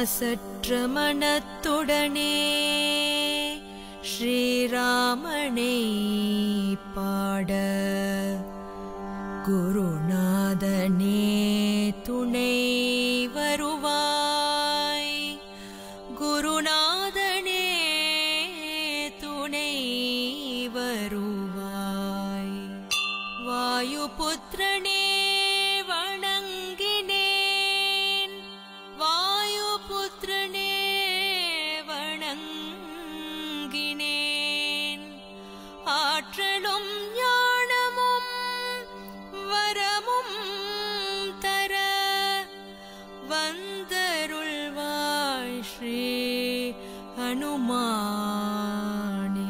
மாசற்ற மனத்துடனே ஸ்ரீராமனை பாட குருநாதனே துணை வருவாய், குருநாதனே துணை வருவாய். வாயுபுத்திரனே வணங்கினேன், வாயுபுத்திரனே வணங்கினேன். ஆற்றலும் ஞானமும் வரமும் தர வந்தருள்வாய் ஸ்ரீ ஹனுமானே.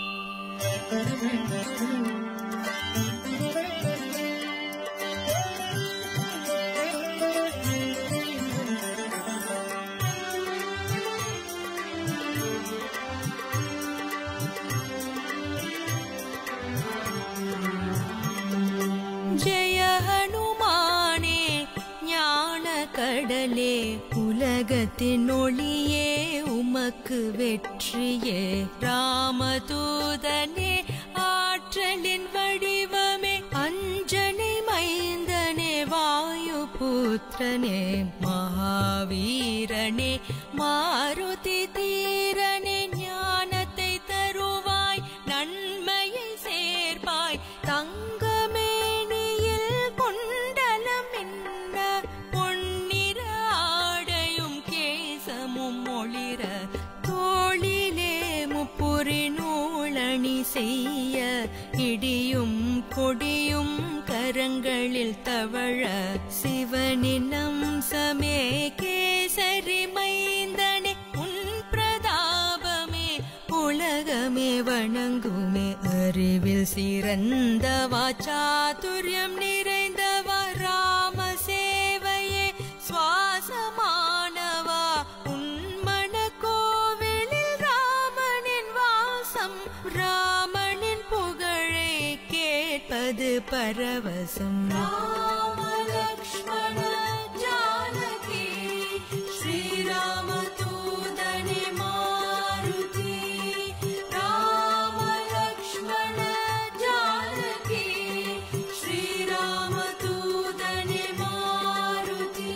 ஜெய ஹனுமானே ஞான கடலே, உலகத்தின் ஒளியே உமக்கு வெற்றியே. ராமதூதனே ஆற்றலின் வடிவமே, அஞ்சனை மைந்தனே வாயுபுத்திரனே. மகாவீரனே மாருதி தீரனே, ஞானத்தை தருவாய் நன்மையை சேர்ப்பாய். தங்கமேனியில் கொண்டலம் என்ன, பொன்னிற ஆடையும் கேசமும் ஒளிர, தோளிலே முப்புரி நூலணி செய்ய, இடியும் கொடியும் கரங்களில் தவழ, சிவனின் அம்சமே கேசரி மைந்தனே. உன் பிரதாபமே உலகமே வணங்குமே, அறிவில் சிறந்த வாச்சாதுர்யம் நிறைந்தவா. ராம சேவையே சுவாசமானவா, உன்மன கோவிலில் ராமனின் வாசம். ராமனின் புகழை கேட்பது பரவசம். ராம லக்ஷ்மண ஜானகி ஸ்ரீராம தூதனே மாருதி. ராம லக்ஷ்மண ஜானகி ஸ்ரீராம தூதனே மாருதி.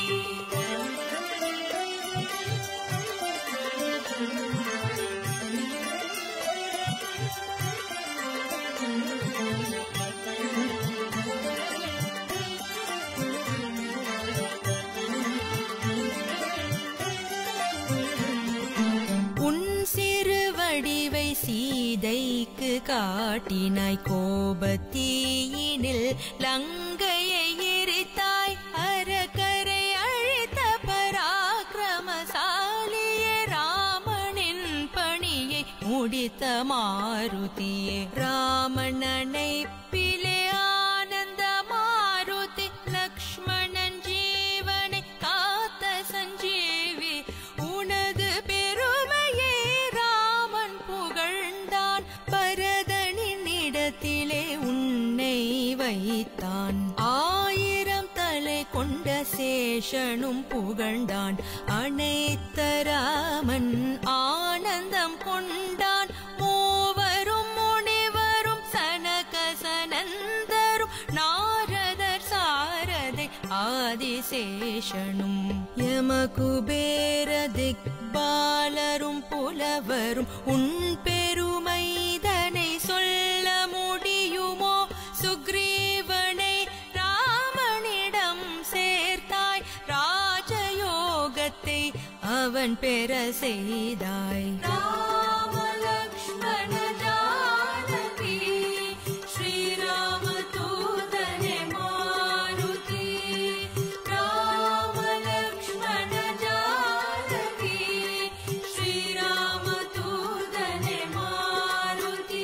உன் சிறு வடிவை சீதைக்கு காட்டினாய், கோபத்தீயினில் லங்கையை எரித்தாய். அரக்கரை அழித்த பராக்கிரமசாலியே, ராமனின் பணியை முடித்த மாருதியே. ராமனனை பிலே ஆனந்த மாருதி, லக்ஷ்மணன் ஜீவனை காத்த சஞ்சீவி. உனது பெருமையை ராமன் புகழ்ந்தான், பரதனின் இடத்திலே உன்னை வைத்தான். 1000 தலை கொண்ட சேஷனும் புகழ்ந்தான், அனைத்த ராமன் ஆனந்தம் கொண்டான். மூவரும் முனிவரும் சனக சனந்தரும், நாரதர் சாரதை ஆதிசேஷனும், யமகுபேர திக்பாலரும் புலவரும். உன் பெருமைதனை சொல்ல முடியுமோ, சுக்ரீவனை ராமனிடம் சேர்த்தாய். ராஜயோகத்தை அவன் பெற செய்தாய். ராம லக்ஷ்மண ஜானகி ஸ்ரீராம தூதனே மாருதி. ராம லக்ஷ்மண ஜானகி ஸ்ரீராம தூதனே மாருதி.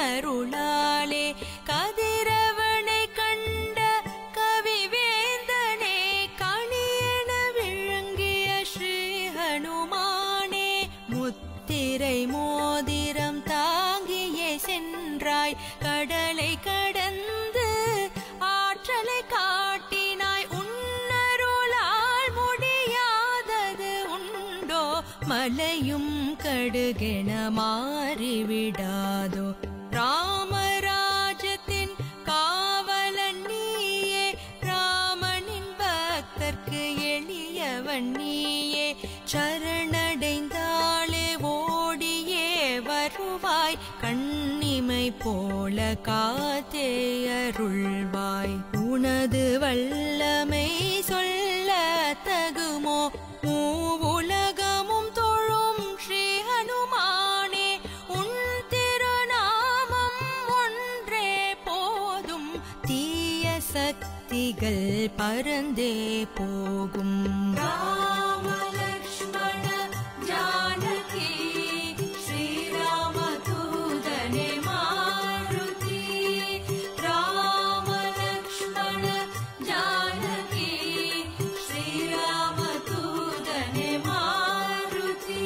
உன்னருளாலே கதிரவனை கண்ட கவிவேந்தனே கணியன விழுங்கிய ஸ்ரீ ஹனுமானே முத்திரை மோதிரம் தாங்கியே சென்றாய் கடலை கடந்து ஆற்றலை காட்டினாய் உன்னருளால் முடியாதது உண்டோ மலையும் கடுகென மாறிவிடாதோ ராமராஜத்தின் காவலன் நீயே ராமனின் பக்தர்க்கு எளியவன் நீயே சரணடைந்தாளே ஓடியே வருவாய் கண்ணிமை போல காத்தே அருள்வாய் உனது வல்லமை சொல்ல தகுமோ மூவுலகமும் தொழும் ஸ்ரீ ஹனுமானே உன் திருநாமம் ஒன்றே போதும் தீய சக்திகள் பறந்தே போகும் ராம லக்ஷ்மண ஜானகி ஸ்ரீராம தூதனே மாருதி ராம லக்ஷ்மண ஜானகி ஸ்ரீராம தூதனே மாருதி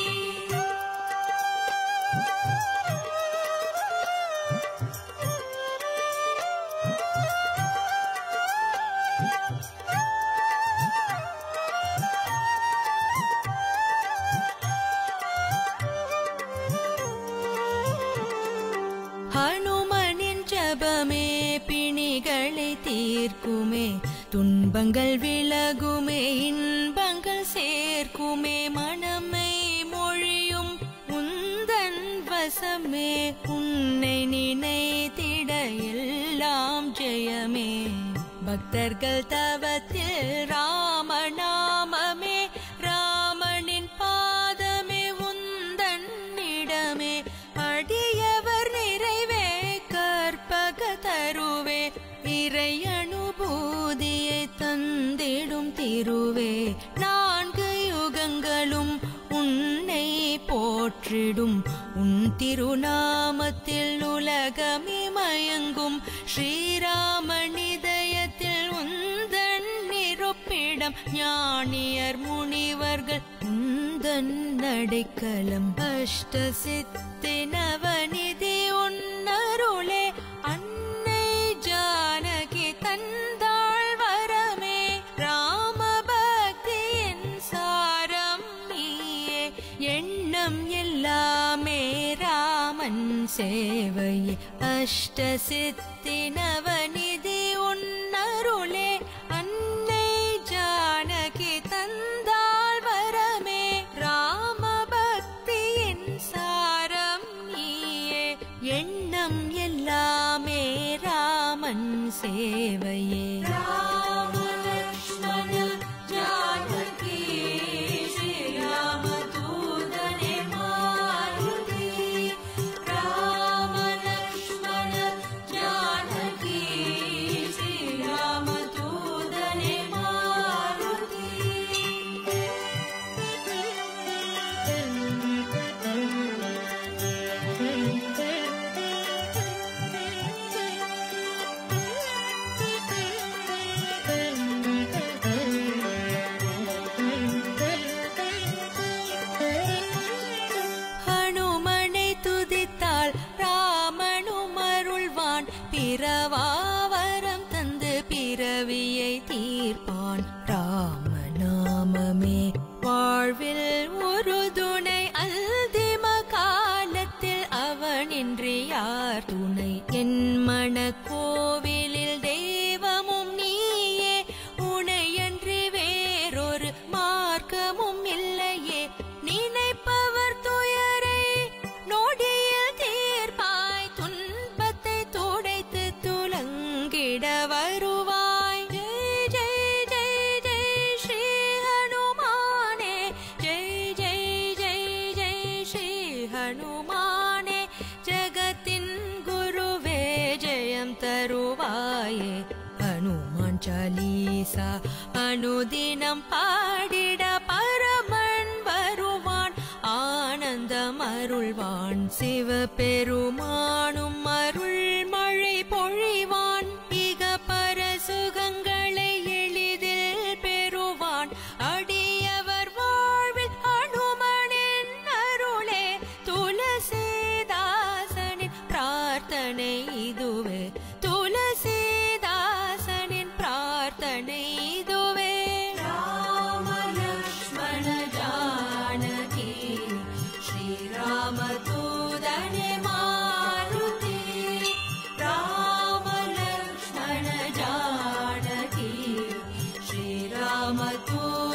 ஹனுமனின் ஜபமே பிணிகளை தீர்க்குமே துன்பங்கள் விலகுமே இன்பங்கள் சேர்க்குமே மனமை மொழியும் உந்தன் வசமே உன்னை நினைத்திட எல்லாம் ஜெயமே பக்தர்கள் தவத்தில் ராமநாமமே ராமனின் பாதமே உந்தன் இடமே அடியவர் நிறைவே கற்பக தருவே இறை அனுபூதியை தந்திடும் திருவே நான்கு யுகங்களும் உன்னை போற்றிடும் உன் திருநாமத்தில் உலகமே மயங்கும் ஸ்ரீராமன் இதயத்தில் உந்தன் நிருப்பிடம் ஞானியர் முனிவர்கள் உந்தன் அடைக்கலம் அஷ்ட சித்தி நவநிதி உன்னருளே அன்னை ஜானகி தந்தாள் வரமே ராம பக்தியின் சாரம் நீயே எண்ணம் எல்லாமே ராமன் சேவையே அஷ்ட சித்தி நவநிதி உன்னருளே அன்னை ஜானகி தந்தாள் வரமே ராம பக்தியின் சாரம் நீயே எண்ணம் எல்லாமே ராமன் சேவையே ராம லக்ஷ்மண ஜானகி ஸ்ரீராம தூதனே மாருதி ராம லக்ஷ்மண ஜானகி ஸ்ரீராம தூதனே மாருதி ஹனுமனை துதித்தாள் ராமனும் அருள்வான் பிறவாவரம் தந்து பிறவியை தீர்ப்பான் ராமநாமமே வாழ்வில் ஒரு துணை அல்திம காலத்தில் அவனின்றி யார் துணை என் மன கோவிலில் தெய்வமும் நீயே உனையன்றி வேறொரு மார்க்கமும் இல்லையே நினைப்பவர் துயரை நொடியில் தீர்ப்பாய் துன்பத்தை துடைத்து துலங்கிட வருவாய் ஜெய் ஜெய் ஜெய் ஜெய் ஸ்ரீ ஹனுமானே ஜெய் ஜெய் ஜெய் ஜெய் ஸ்ரீ ஹனுமானே ஜகத்தின் குருவே ஜெயம் தருவாயே ஹனுமான் சாலீசா அனுதினம் பாடிட பரமன் வருவான் ஆனந்தம் அருள்வான் சிவபெருமானும் प्रार्थने इदुवे तुलसीदासनिन् प्रार्थने इदुवे राम लक्ष्मण जानकी श्रीराम दूदने मारुति राम लक्ष्मण जानकी श्रीराम दूदने